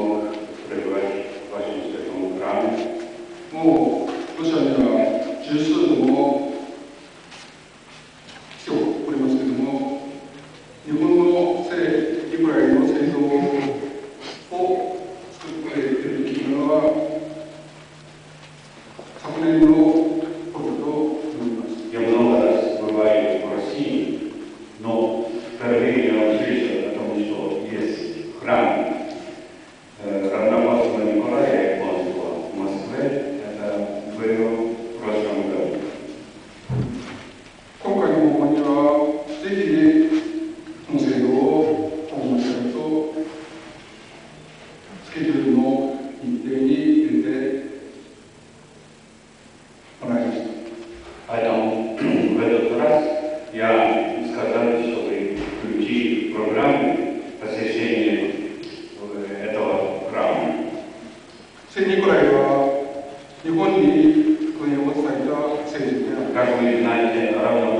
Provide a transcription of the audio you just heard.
смог пребывать в вашем святом храме. もうロシアには十数度も来ておりますけれども、日本の聖リブラリの製造を作っているというのは昨年のことだと思います。 Я много раз бываю в России, но впервые я услышал о том, что есть храм равноапостольного Николая Японского в Москве. Это было в прошлом году. 今回の訪問にはぜひこの制度を訪問したいとスケジュールの日程に入れてもらいました。 Поэтому в этот раз я сказал, чтобы включить в программу посещение этого храма. 聖ニコライは日本に福音を伝えた聖人である。 Как вы знаете, равно